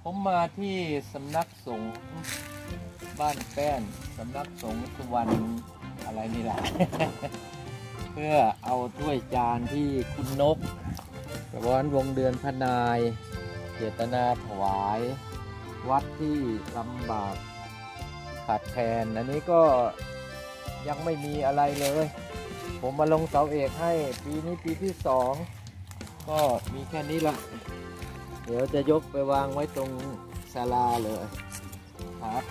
ผมมาที่สำนักสงฆ์บ้านแป้นสำนักสงฆ์สุวรรณอะไรนี่แหละ เพื่อเอาถ้วยจานที่คุณนกสวรรค์วงเดือนพนายเจตนาถวายวัดที่ลำบากขาดแคลนอันนี้ก็ยังไม่มีอะไรเลยผมมาลงเสาเอกให้ปีนี้ปีที่2ก็มีแค่นี้ละเดี๋ยวจะยกไปวางไว้ตรงศาลาเลยครับ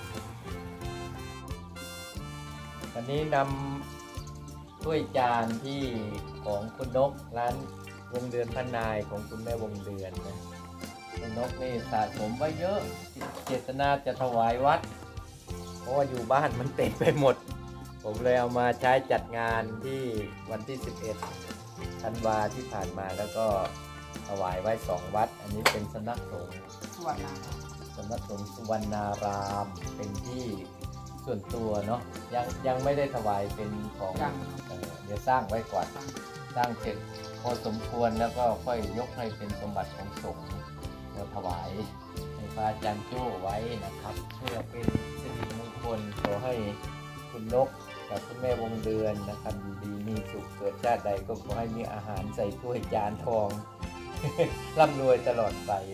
วันนี้นำถ้วยจานที่ของคุณนกร้านวงเดือนพนายของคุณแม่วงเดือนนะคุณนกนี่สะสมไว้เยอะเจตนาจะถวายวัดเพราะว่าอยู่บ้านมันเต็มไปหมดผมเลยเอามาใช้จัดงานที่วันที่11 ธันวาที่ผ่านมาแล้วก็ถวายไว้2 วัดอันนี้เป็นสำนักสงฆ์สุวรรณารามเป็นที่ส่วนตัวเนาะยังไม่ได้ถวายเป็นของเดี๋ยวสร้างไว้ก่อนสร้างเสร็จพอสมควรแล้วก็ค่อยยกให้เป็นสมบัติของสงฆ์เราถวายให้พระอาจารย์โจ้ไว้นะครับเพื่อเป็นสิริมงคลขอให้คุณนกกับคุณแม่วงเดือนนะครับดีมีสุขเกิดชาติใดก็ขอให้มีอาหารใส่ถ้วยจานทอง ร่ำรวยตลอดไป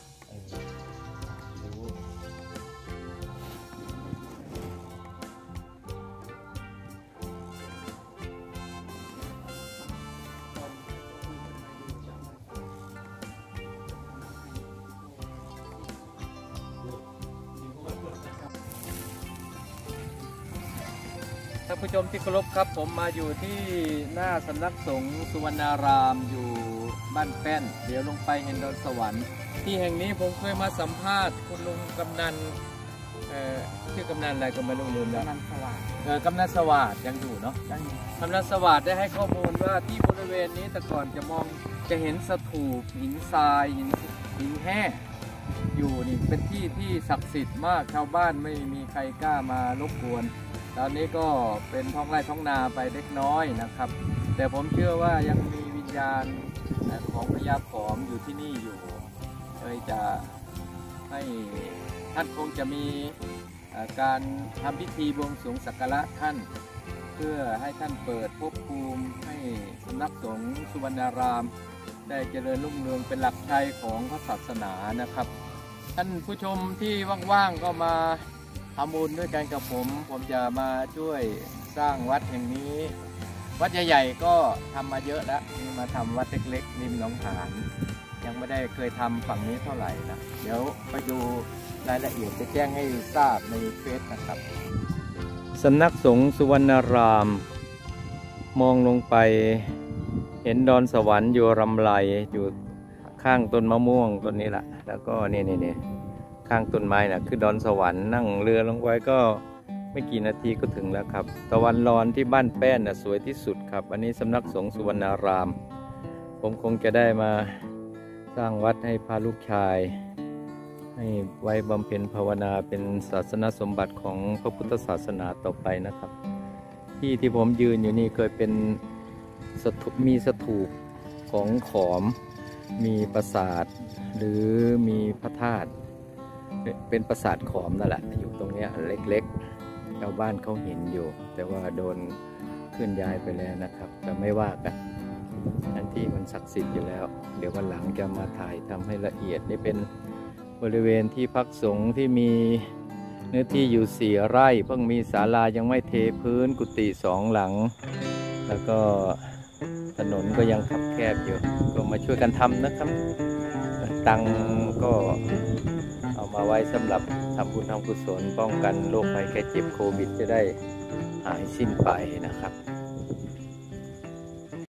ท่านผู้ชมที่เคารพครับผมมาอยู่ที่หน้าสำนักสงฆ์สุวรรณารามอยู่บ้านแป้นเดี๋ยวลงไปเห็นดอนสวรรค์ที่แห่งนี้ผมเคยมาสัมภาษณ์คุณลุงกำนันชื่อกำนันอะไรก็ไม่รู้ลืมแล้วกำนันสวัสดิ์กำนันสวัสดิ์ยังอยู่เนาะกำนันสวัสดิ์ได้ให้ข้อมูลว่าที่บริเวณนี้แต่ก่อนจะเห็นสถูปหินทรายหินแห้อยู่นี่เป็นที่ศักดิ์สิทธิ์มากชาวบ้านไม่มีใครกล้ามารบกวนตอนนี้ก็เป็นท้องไร่ท้องนาไปเล็กน้อยนะครับแต่ผมเชื่อว่ายังมีวิญญาณของพญาขอมอยู่ที่นี่อยู่เลยจะให้ท่านคงจะมีการทำพิธีบวงสรวงสักการะท่านเพื่อให้ท่านเปิดภพภูมิให้สำนักสงฆ์สุวรรณารามได้เจริญรุ่งเรืองเป็นหลักชัยของพระศาสนานะครับท่านผู้ชมที่ว่างๆก็มาทำบุญด้วยกันกับผมจะมาช่วยสร้างวัดแห่งนี้วัดใหญ่ๆก็ทำมาเยอะแล้วนี่มาทำวัดเล็กๆริมหนองหานยังไม่ได้เคยทำฝั่งนี้เท่าไหร่นะเดี๋ยวไปดูรายละเอียดจะแจ้งให้ทราบในเฟซนะครับสำนักสงฆ์สุวรรณารามมองลงไปเห็นดอนสวรรค์อยู่รำไรอยู่ข้างต้นมะม่วงต้นนี้แหละแล้วก็นี่ข้างต้นไม้นะคือดอนสวรรค์นั่งเรือลงไว้ก็ไม่กี่นาทีก็ถึงแล้วครับตะวันร้อนที่บ้านแป้นนะสวยที่สุดครับอันนี้สำนักสงฆ์สุวรรณารามผมคงจะได้มาสร้างวัดให้พาลูกชายให้ไว้บำเพ็ญภาวนาเป็นศาสนสมบัติของพระพุทธศาสนาต่อไปนะครับที่ผมยืนอยู่นี่เคยเป็นมีสถูปของขอมมีปราสาทหรือมีพระธาตุเป็นปราสาทขอมนั่นแหละอยู่ตรงนี้เล็กๆชาวบ้านเขาเห็นอยู่แต่ว่าโดนเคลื่อนย้ายไปแล้วนะครับแต่ไม่ว่ากันอันที่มันศักดิ์สิทธิ์อยู่แล้วเดี๋ยววันหลังจะมาถ่ายทำให้ละเอียดนี่เป็นบริเวณที่พักสงฆ์ที่มีเนื้อที่อยู่4 ไร่เพิ่งมีศาลายังไม่เทพื้นกุฏิ2 หลังแล้วก็ถนนก็ยังคับแคบอยู่ก็มาช่วยกันทำนะครับตังก็เอามาไว้สำหรับทำบุญทำกุศลป้องกันโรคภัยแค่เจ็บโควิดจะได้หายสิ้นไปนะครับ